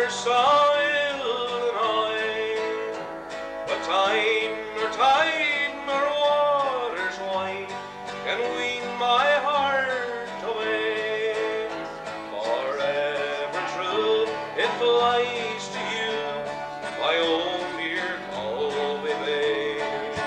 never saw Illinois, but time or waters wide can wean my heart away. Forever true it flies to you, my own dear Galway Bay.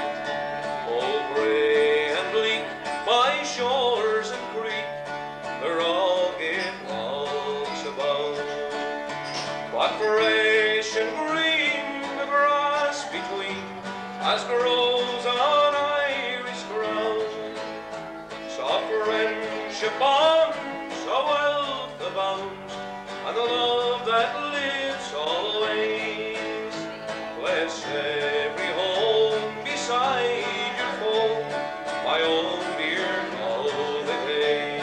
Oh, grey and bleak my shores and creek, the rugged walks above, but fresh and green the grass between, as grows on Irish ground. Soft friendship bonds, a wealth abounds, and the love that lives always. Bless every home beside your foe, my own dear Galway Bay.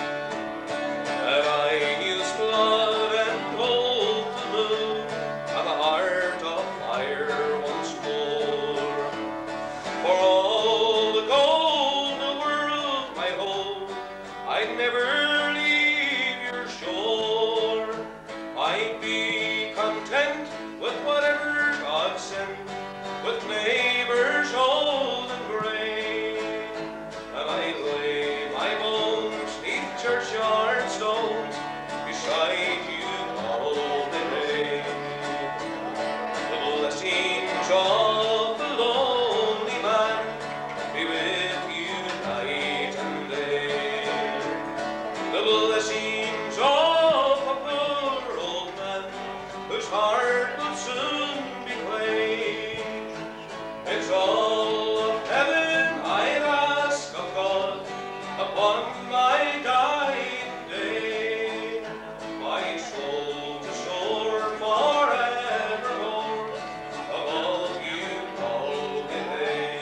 That I use blood and gold to move, and the heart of fire once more. For all the gold the world might hold, I'd never leave your shore. I'd be content with whatever God sent, with neighbors old and grey, and I'd lay my bones neath churchyard stones beside you all the day. The blessings of the lonely man be with you night and day. The blessings of a poor old man whose heart will soon be clay. It's all of heaven I'd ask of God upon my dying day, my soul to soar forevermore above you Galway Bay.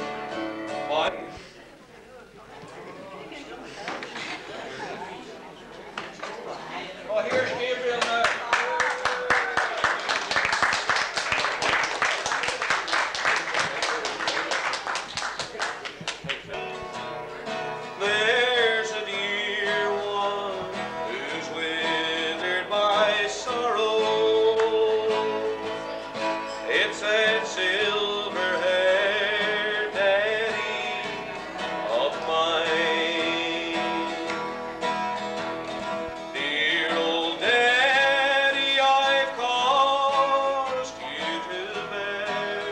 Oh, here's Gabriel now. There's a dear one who's withered by sorrow. It's that silver-haired daddy of mine. Dear old daddy, I've caused you to bear.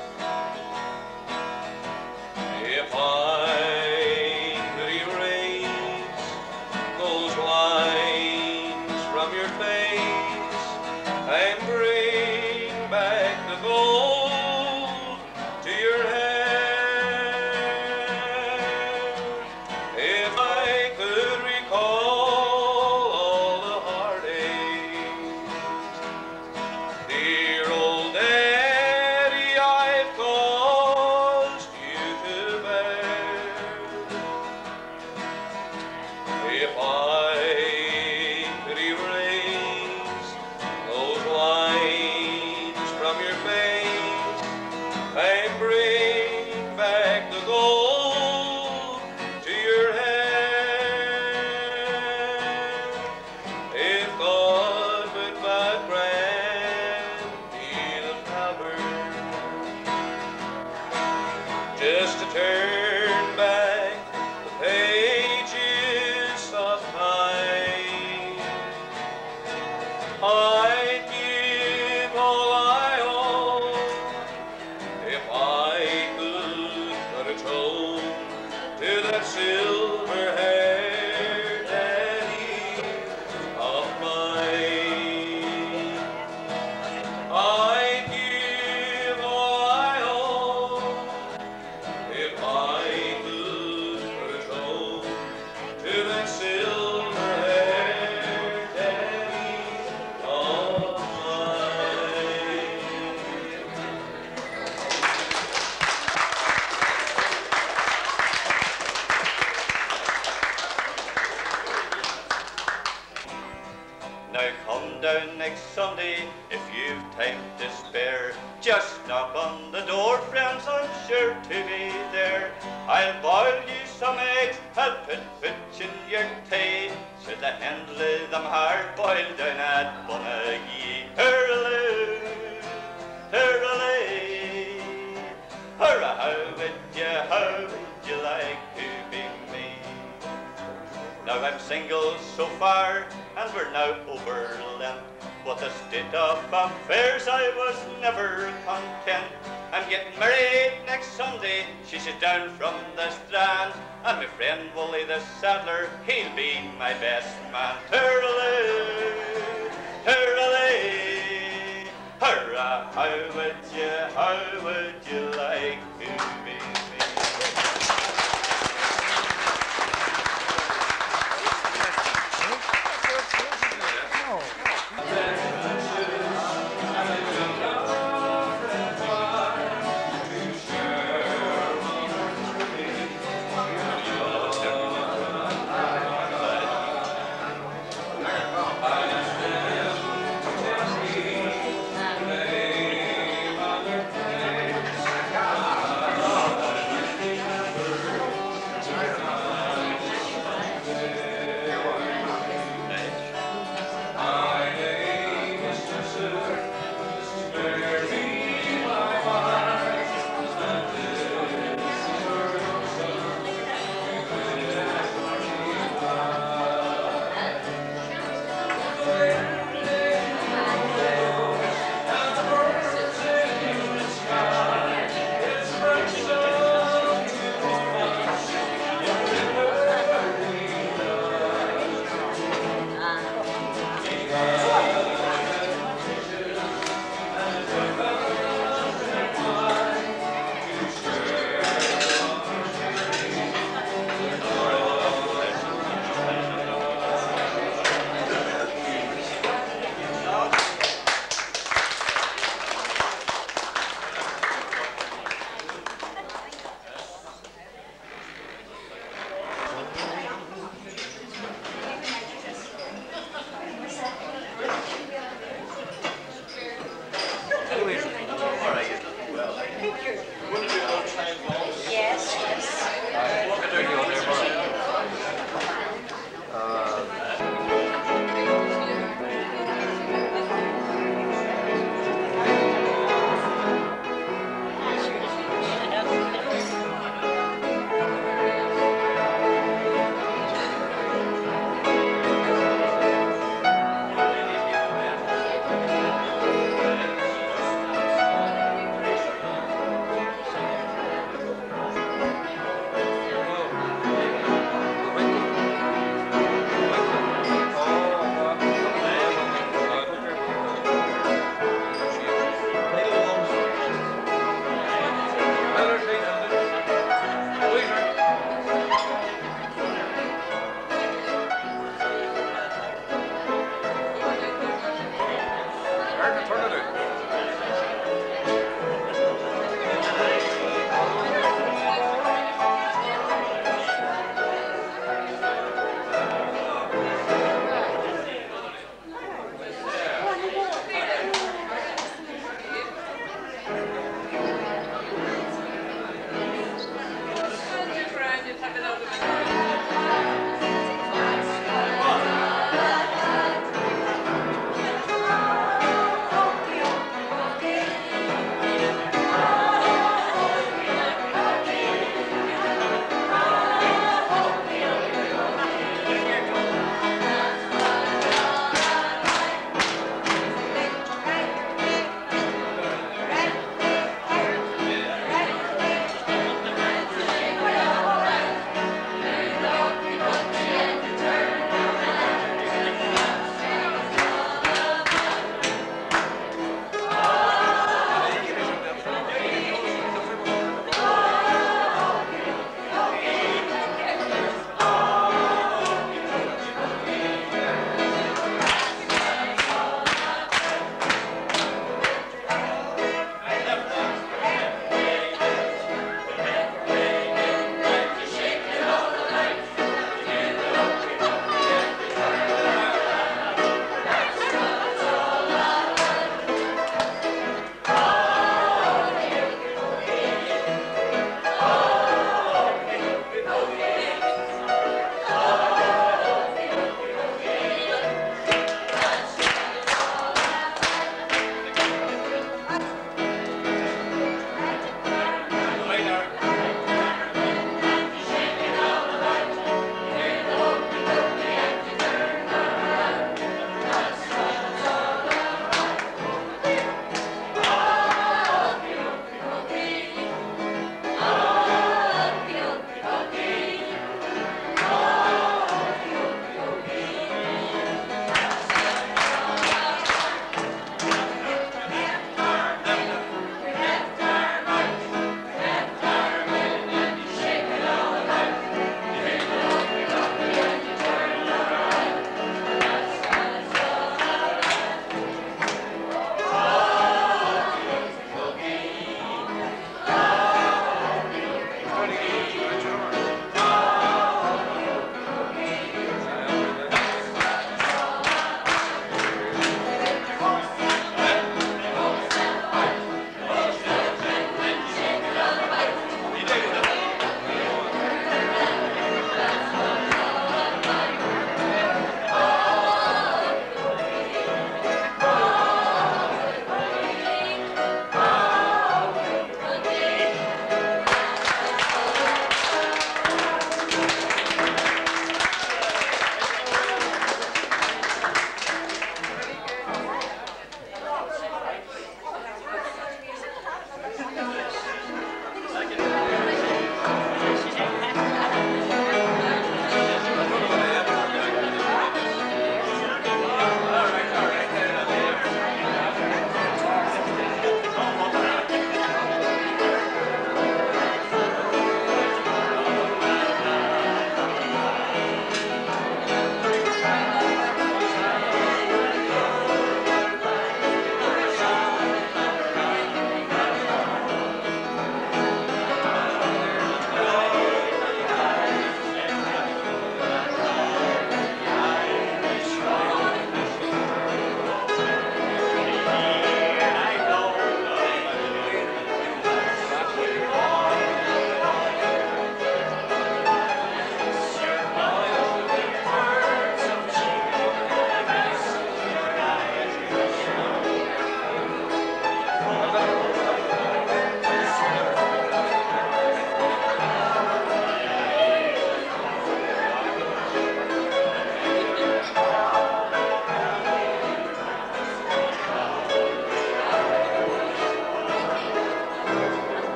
If I could erase those lines from your face and bring back the gold to your hair, if I could recall all the heartaches, dear old daddy, I've caused you to bear. If I could erase those lines from your face and bring back the gold to your hand, if God would but grant me the power just to turn back the pages of time, I'd give all I own if I could but atone to that silver-haired daddy of mine. I'd give all I own if I could but atone to that silver-haired daddy of mine. Now come down next Sunday if you've time to spare. Just knock on the door, friends, I'm sure to be there. I'll boil you some eggs, I'll put fish in your tea. Should I handle them hard boiled down at Convent? single so far, and we're now over Lent. With the state of affairs, I was never content. I'm getting married next Sunday, she sits down from the strand, and my friend Wooly the saddler, he'll be my best man. Hurrah, hurrah, hurrah, how would you like to be me?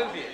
12 years.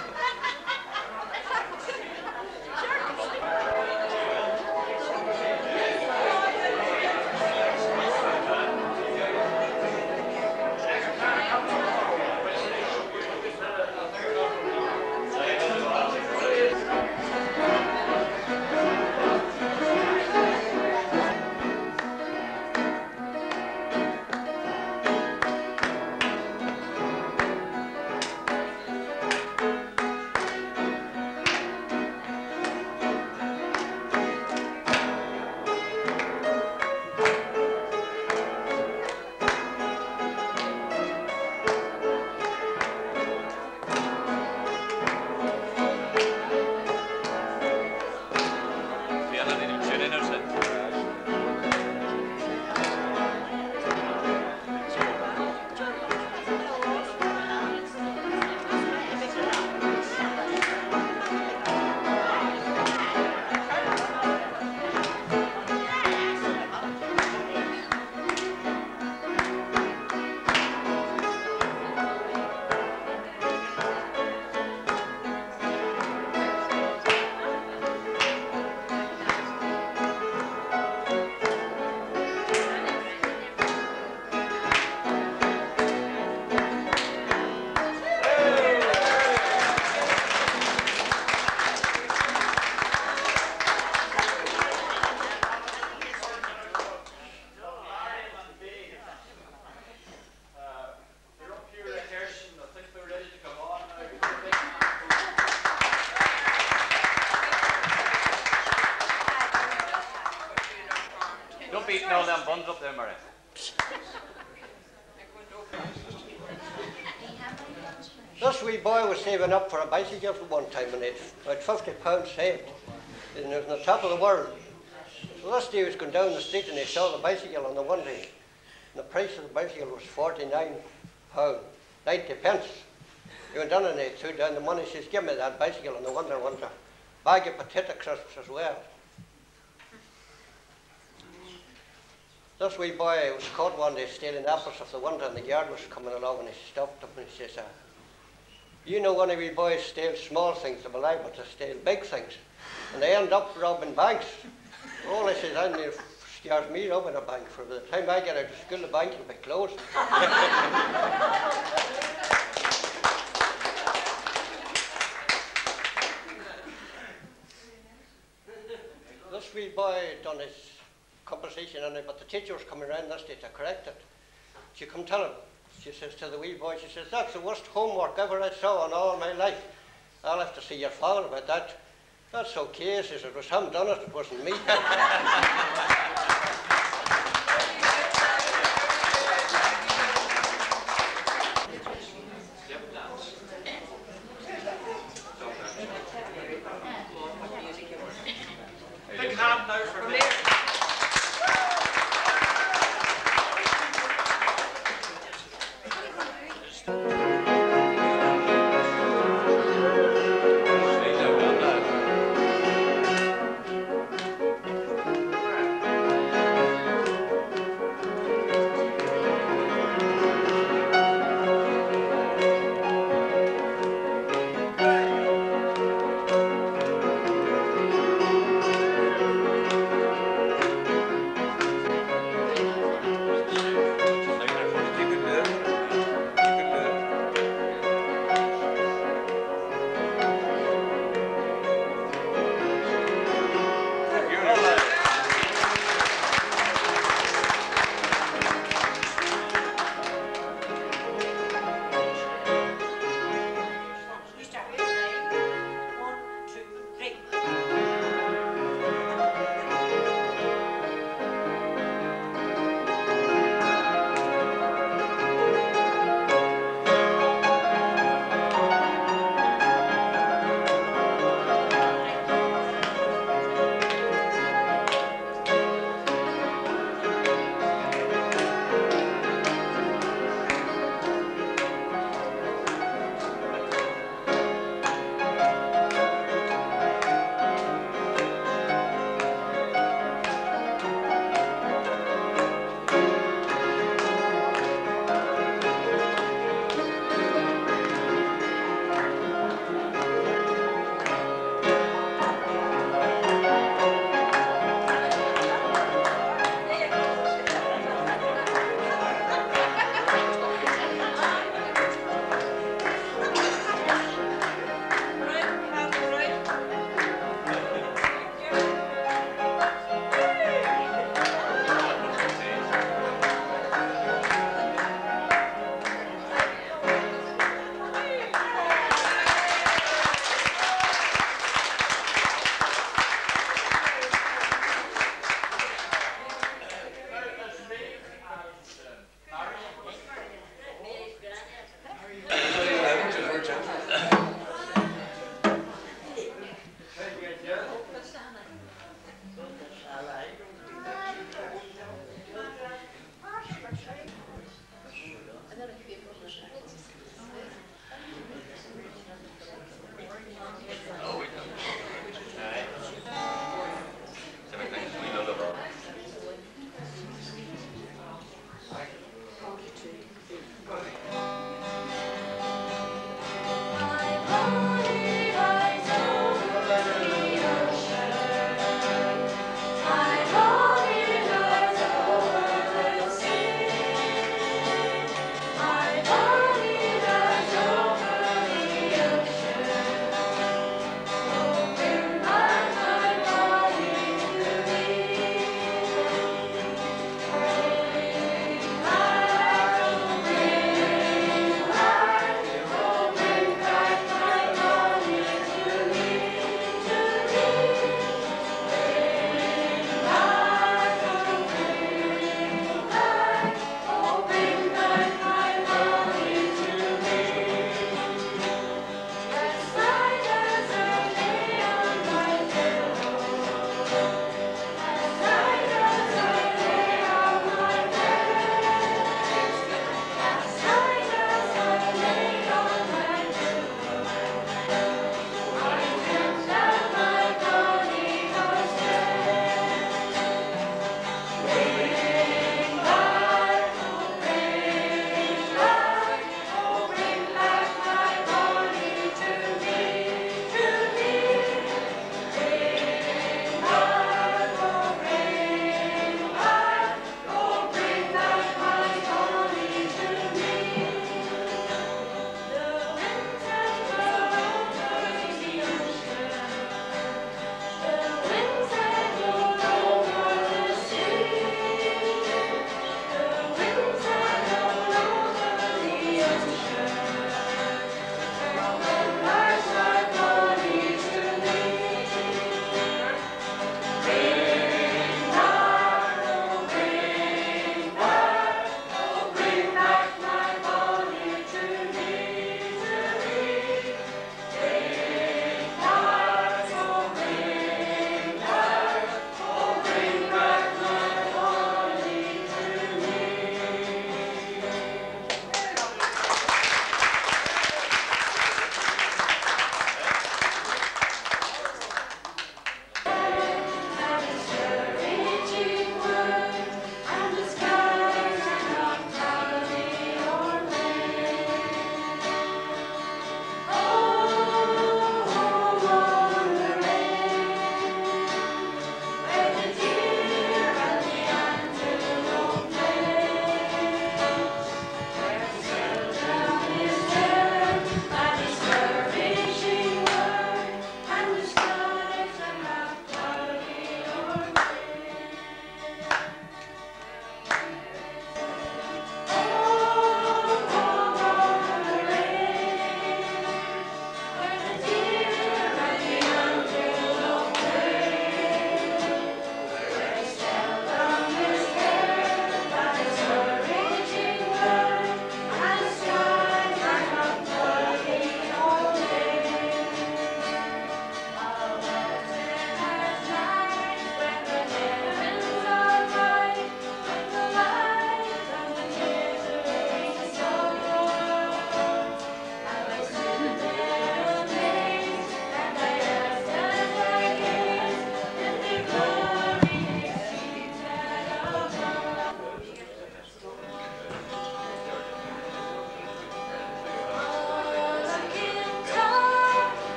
Don't be eating all them buns up there, Murray. This wee boy was saving up for a bicycle for one time and it had £50 saved. And it was on the top of the world. So this day he was going down the street and he saw the bicycle on the one day. And the price of the bicycle was £49, 90 pence. He went down and he threw down the money. He says, give me that bicycle and the wonder a bag of potato crisps as well. This wee boy was caught one day stealing apples off the window and the guard was coming along and he stopped him and he says, you know when a wee boy steals small things, they're liable to steal big things. And they end up robbing banks. All I says, it scares me robbing a bank. For the time I get out of school, the bank will be closed. This wee boy done his composition on it, but the teacher was coming around this day to correct it. She come tell him. She says to the wee boy, she says, that's the worst homework ever I saw in all my life. I'll have to see your father about that. That's okay, she says, it was him done it, it wasn't me. Big hand now for me.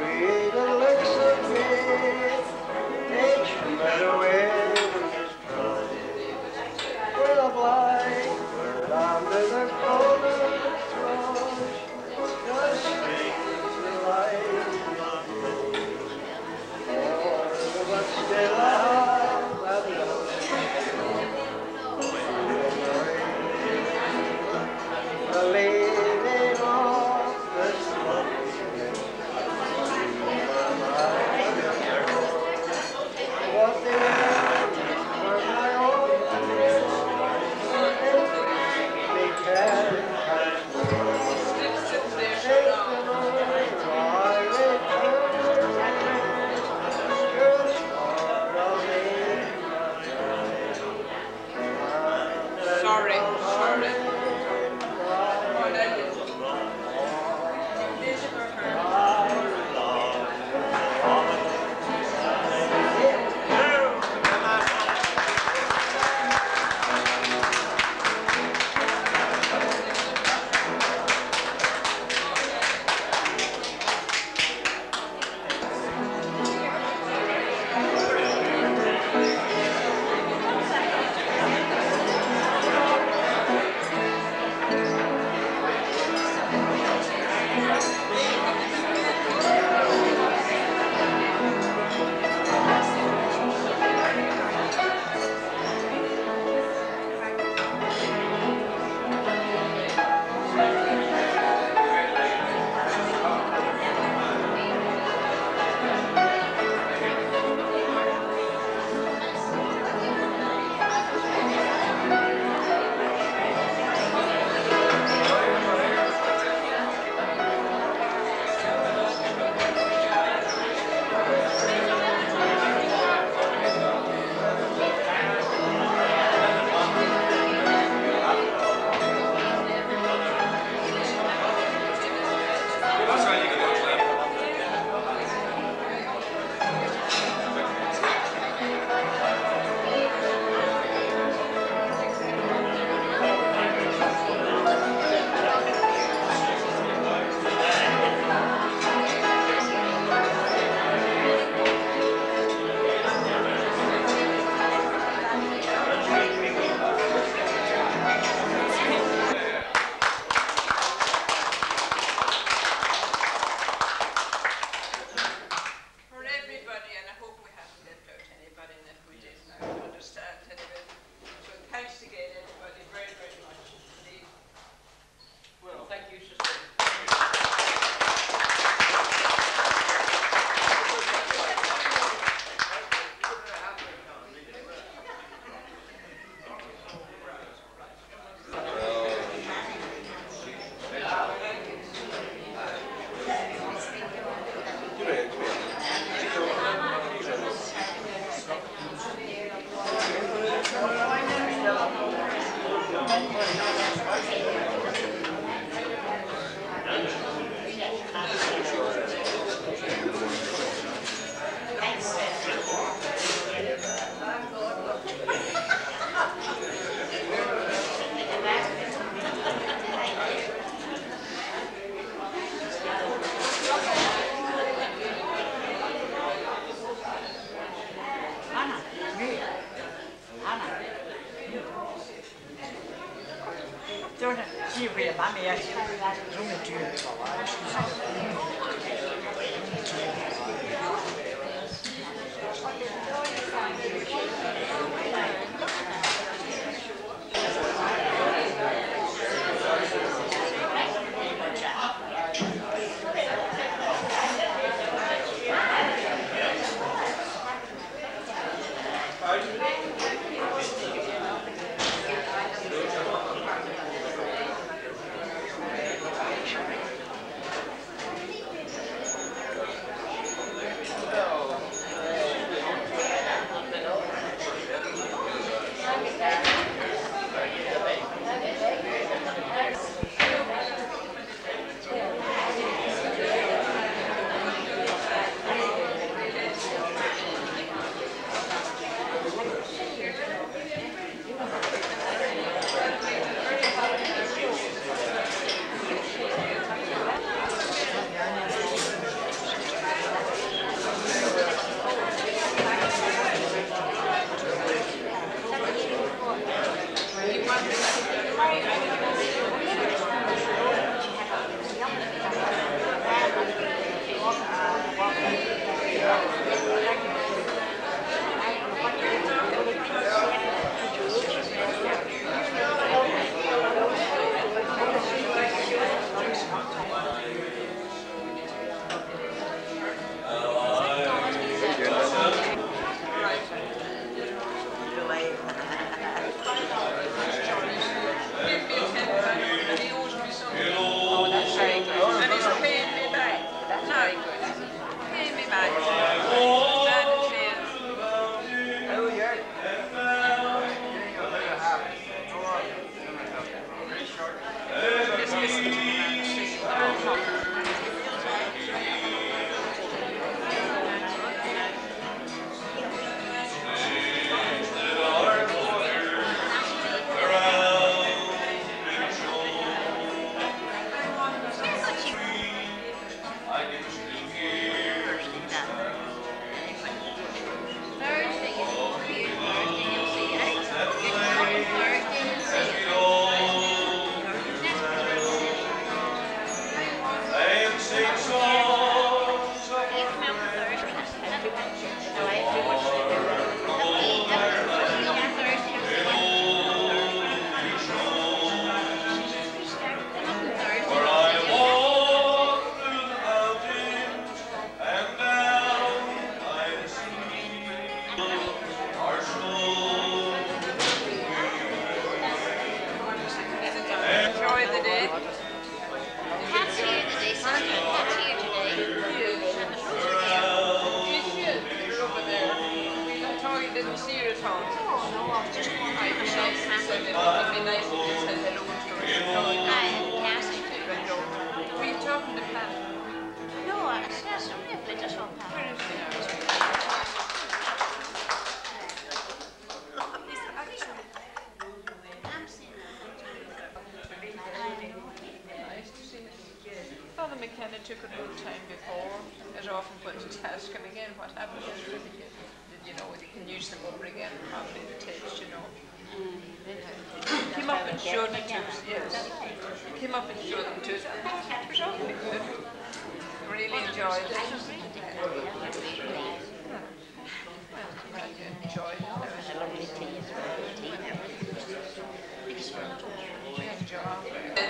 read the looks of me, each meadow where is pride. With a blind bird under the corner throws, just streams the light of day. But still I have that love. The leaving of the smoke. What they were my own they can catch me. I return just for a minute. Sorry. often put to task him again. What happened is really, you know, you can use them over again, probably the tapes, you know. He came up and showed me to us, yes. He came up and showed them to us. It was awfully good. Really enjoyed it. Well, I enjoyed it. It was a lovely tea as well. Tea. Good job.